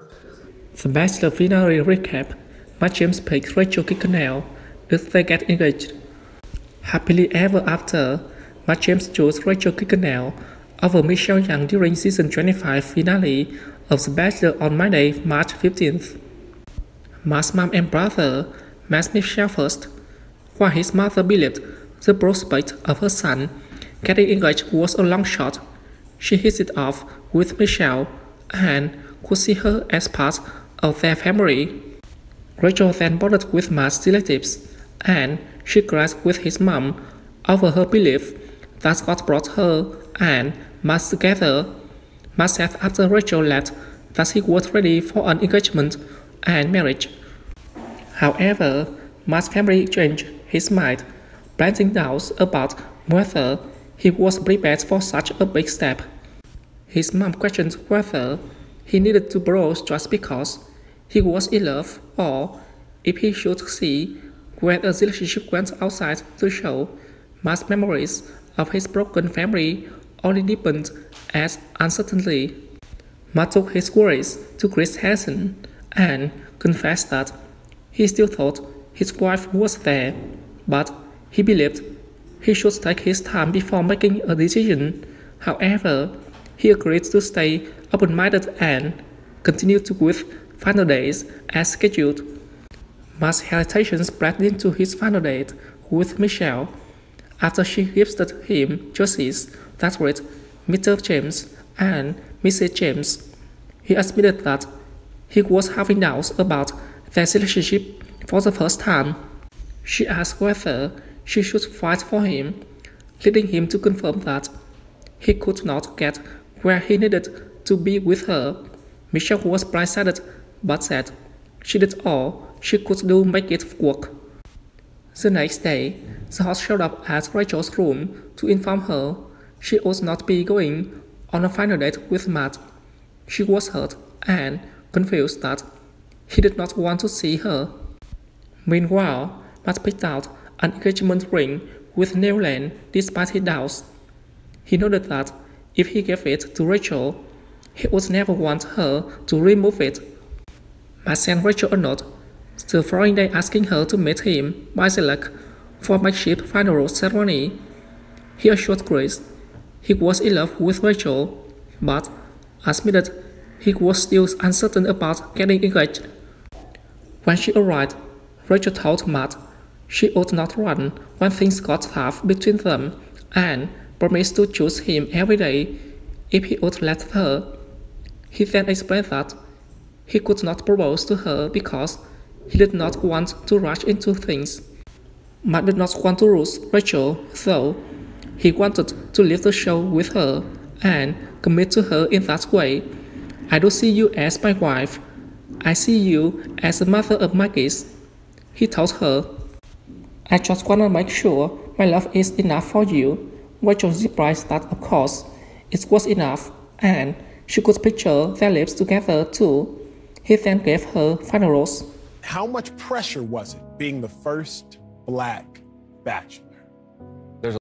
The Bachelor finale recap. Matt James picks Rachel Kirkconnell if they get engaged. Happily ever after, Matt James chose Rachel Kirkconnell over Michelle Young during season 25 finale of The Bachelor on Monday, March 15th. Matt's mom and brother met Michelle first, while his mother believed the prospect of her son getting engaged was a long shot. She hit it off with Michelle and could see her as part of their family. Rachel then bonded with Matt's relatives, and she clashed with his mom over her belief that God brought her and Matt together. Matt said after Rachel left that he was ready for an engagement and marriage. However, Matt's family changed his mind, planting doubts about whether he was prepared for such a big step. His mom questioned whether he needed to propose just because he was in love, or if he should see where the relationship went outside the show. Matt's memories of his broken family only deepened as uncertainty. Matt took his worries to Chris Harrison and confessed that he still thought his wife was there, but he believed he should take his time before making a decision. However, he agreed to stay open-minded and continue to with final days as scheduled. Matt's hesitation spread into his final date with Michelle after she gifted him jerseys that read Mr. James and Mrs. James. He admitted that he was having doubts about their relationship for the first time. She asked whether she should fight for him, leading him to confirm that he could not get where he needed to be with her. Michelle was blindsided but said she did all she could do to make it work. The next day, the host showed up at Rachel's room to inform her she would not be going on a final date with Matt. She was hurt and confused that he did not want to see her. Meanwhile, Matt picked out an engagement ring with Newland despite his doubts. He noted that if he gave it to Rachel, he would never want her to remove it. Matt sent Rachel a note the following day asking her to meet him by the lake for a makeshift final rose ceremony. He assured Chris he was in love with Rachel, but admitted he was still uncertain about getting engaged. When she arrived, Rachel told Matt she would not run when things got tough between them and promised to choose him every day if he would let her. He then explained that he could not propose to her because he did not want to rush into things. Matt did not want to lose Rachel, though. He wanted to leave the show with her and commit to her in that way. I don't see you as my wife. I see you as the mother of my kids, he told her. I just want to make sure my love is enough for you. Rachel replied that of course it was enough, and she could picture their lips together too. He then gave her final rose. How much pressure was it being the first Black Bachelor?